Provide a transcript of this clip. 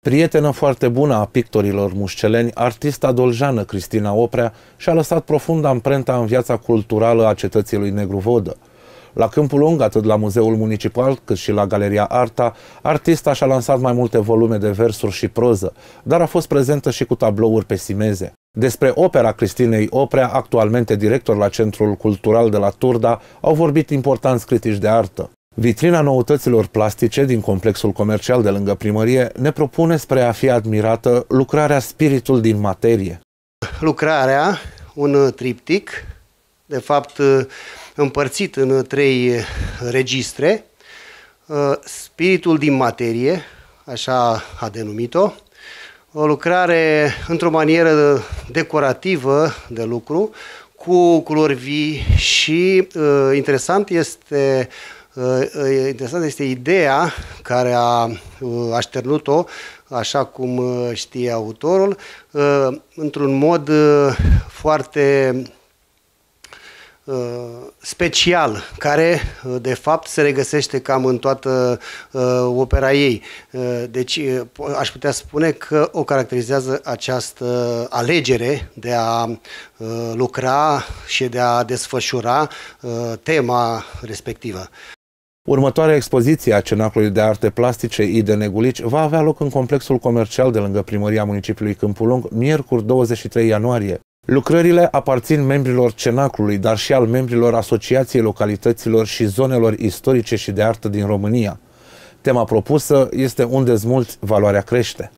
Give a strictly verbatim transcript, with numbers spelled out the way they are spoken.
Prietenă foarte bună a pictorilor mușceleni, artista doljeană Cristina Oprea și-a lăsat profundă amprenta în viața culturală a cetății lui Negru Vodă. La Câmpul Lung, atât la Muzeul Municipal cât și la Galeria Arta, artista și-a lansat mai multe volume de versuri și proză, dar a fost prezentă și cu tablouri pe simeze. Despre opera Cristinei Oprea, actualmente director la Centrul Cultural de la Turda, au vorbit importanți critici de artă. Vitrina noutăților plastice din complexul comercial de lângă primărie ne propune spre a fi admirată lucrarea Spiritul din materie. Lucrarea, un triptic, de fapt împărțit în trei registre, Spiritul din materie, așa a denumit-o, o lucrare într-o manieră decorativă de lucru, cu culori vii și uh, interesant este Uh, interesant este ideea care a uh, așternut-o, așa cum uh, știe autorul, uh, într-un mod uh, foarte uh, special, care uh, de fapt se regăsește cam în toată uh, opera ei. Uh, deci uh, aș putea spune că o caracterizează această alegere de a uh, lucra și de a desfășura uh, tema respectivă. Următoarea expoziție a Cenaclului de Arte Plastice I. de Negulici va avea loc în complexul comercial de lângă primăria municipiului Câmpul Lung, miercuri douăzeci și trei ianuarie. Lucrările aparțin membrilor Cenaclului, dar și al membrilor Asociației Localităților și Zonelor Istorice și de Artă din România. Tema propusă este Unde-s mulți, valoarea crește.